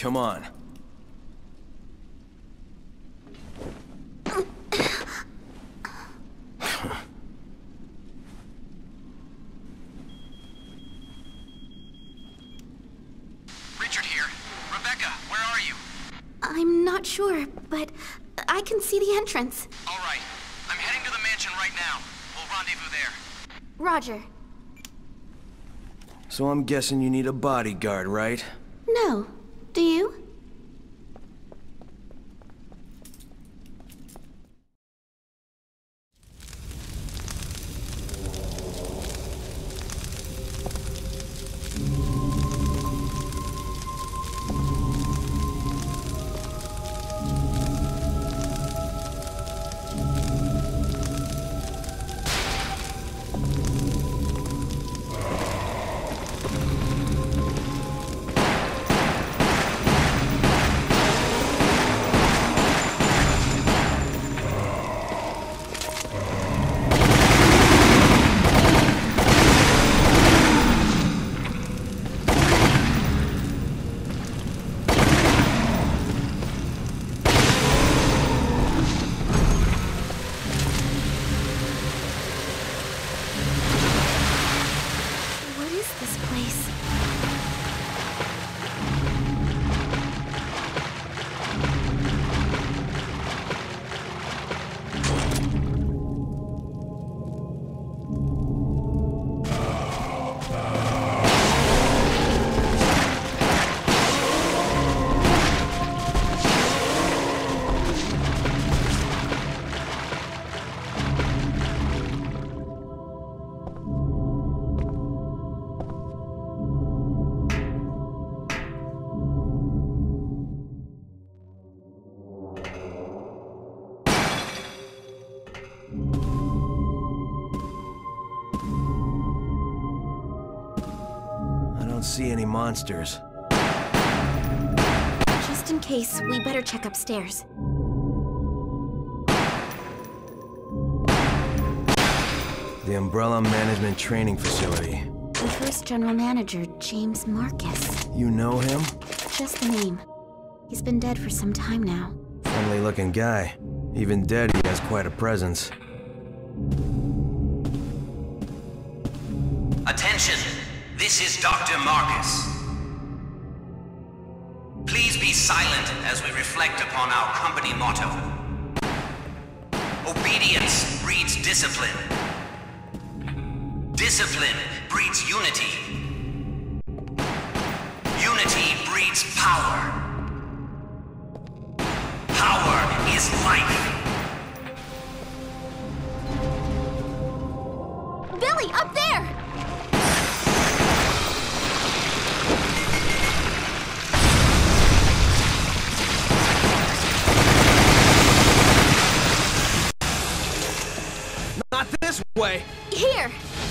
come on. Richard here. Rebecca, where are you? I'm not sure, but I can see the entrance. All right. I'm heading to the mansion right now. We'll rendezvous there. Roger. So I'm guessing you need a bodyguard, right? No. Do you? See any monsters. Just in case, we better check upstairs. The Umbrella Management Training Facility. The first general manager, James Marcus. You know him? Just the name. He's been dead for some time now. Friendly-looking guy. Even dead, he has quite a presence. Attention! This is Dr. Marcus. Please be silent as we reflect upon our company motto. Obedience breeds discipline. Discipline breeds unity. Unity breeds power. Power is life. Billy, up there! Not this way! Here!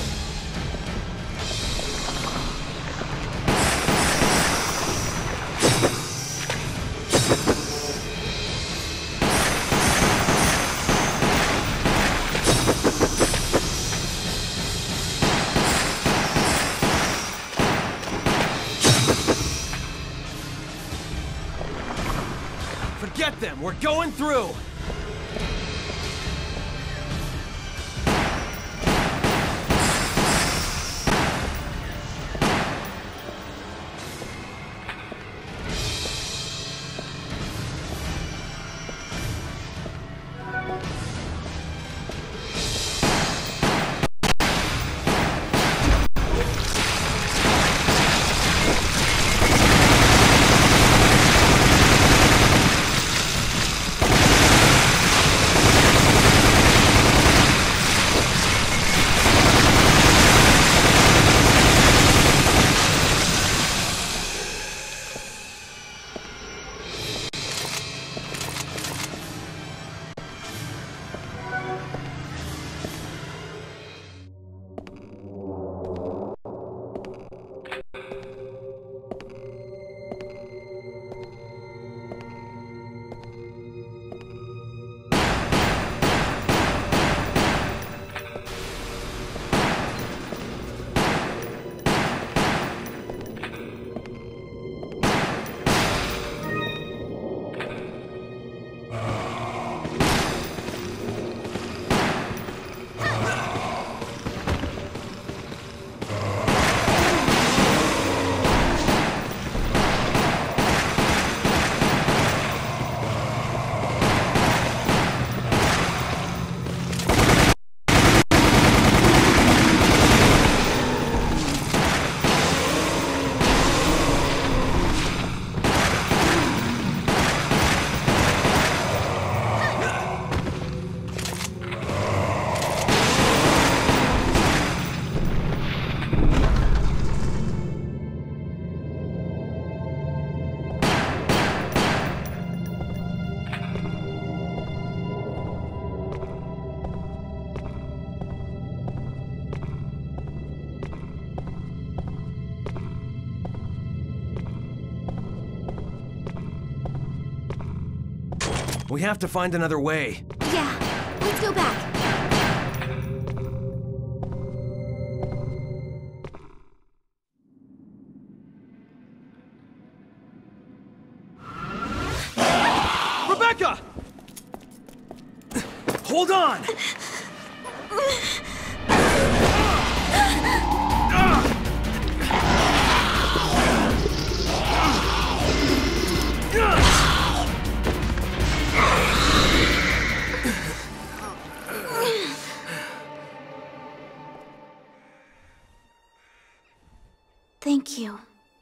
Forget them! We're going through! We have to find another way. Yeah, let's go back. Rebecca! Hold on! Thank you.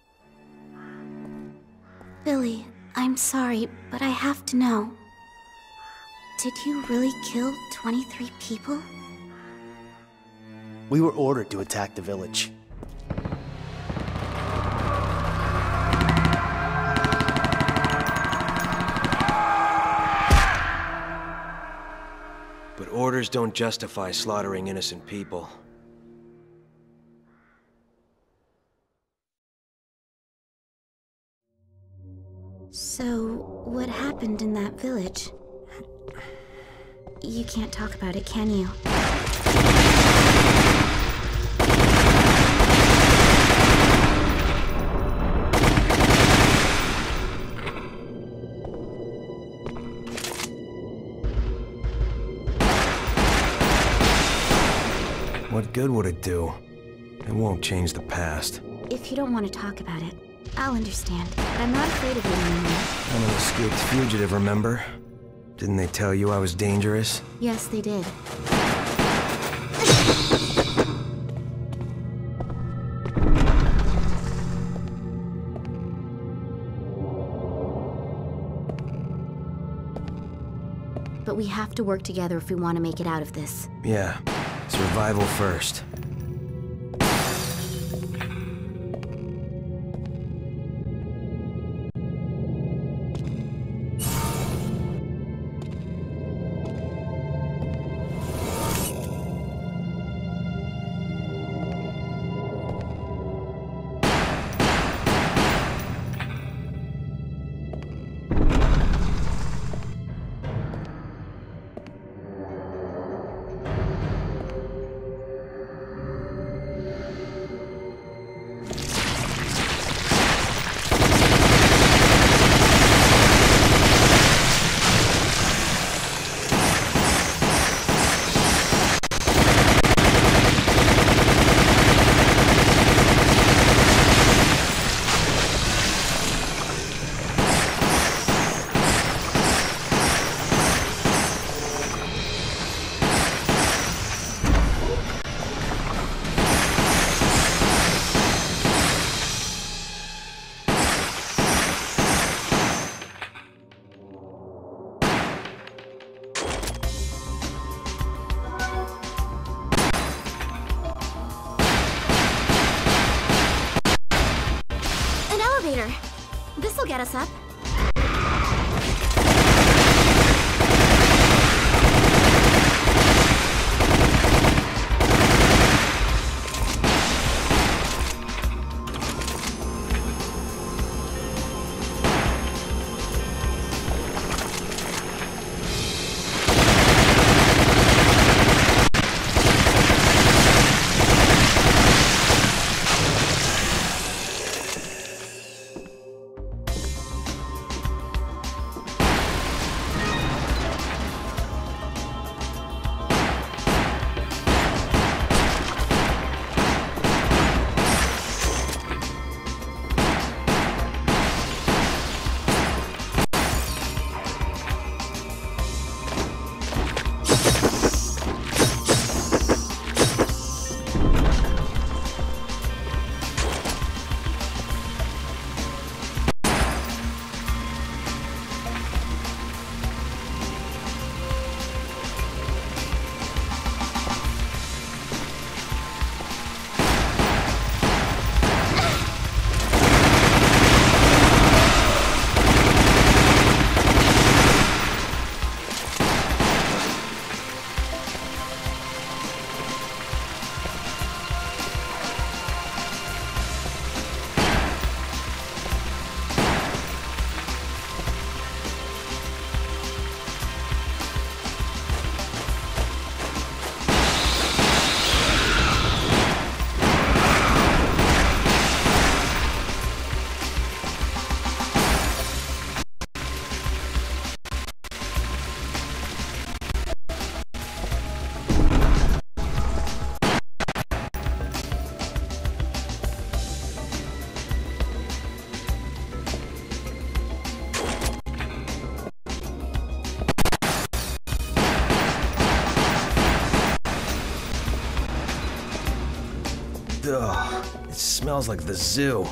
Billy, I'm sorry, but I have to know. Did you really kill 23 people? We were ordered to attack the village. But orders don't justify slaughtering innocent people. So, what happened in that village? You can't talk about it, can you? What good would it do? It won't change the past. If you don't want to talk about it, I'll understand. But I'm not afraid of it anymore. I'm an escaped fugitive, remember? Didn't they tell you I was dangerous? Yes, they did. But we have to work together if we want to make it out of this. Yeah. Survival first. This'll get us up. Smells like the zoo.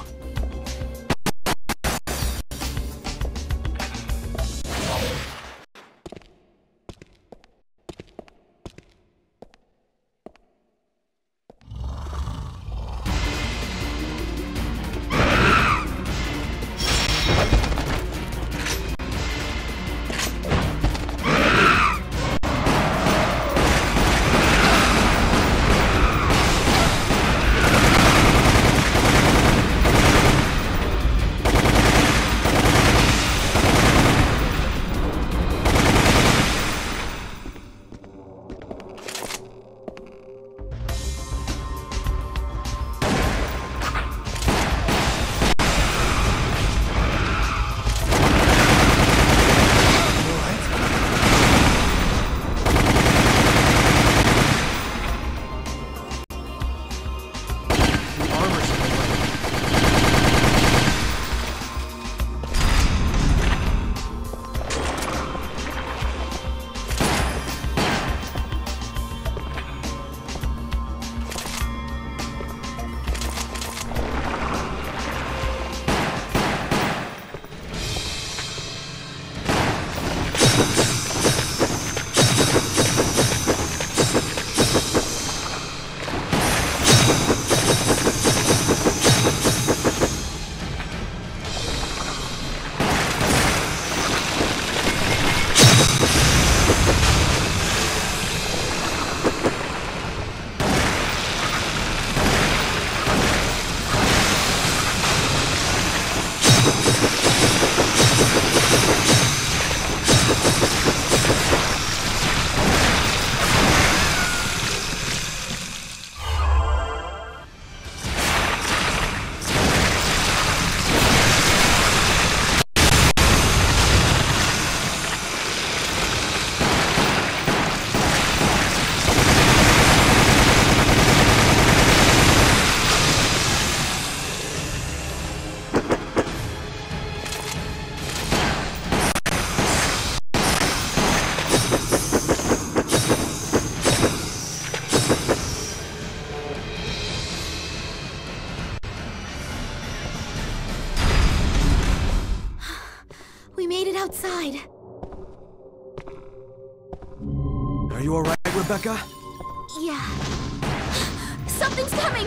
Outside. Are you alright, Rebecca? Yeah. Something's coming!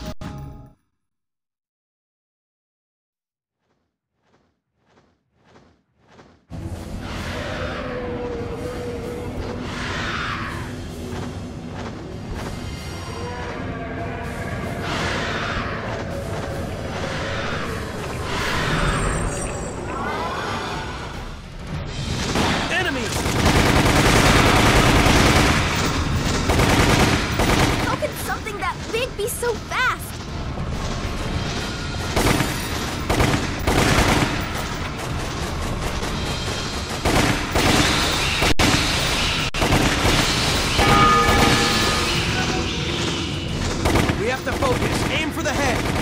Be so fast! We have to focus. Aim for the head.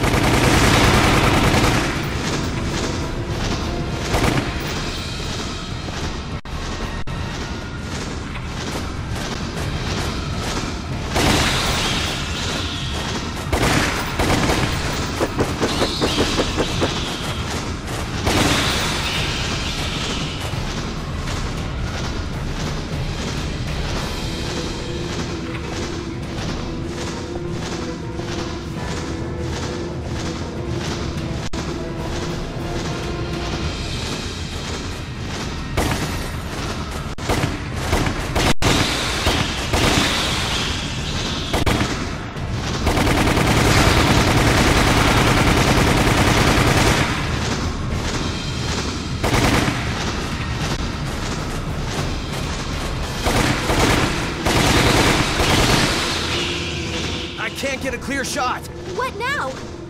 Can't get a clear shot. What now?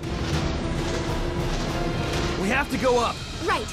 We have to go up. Right.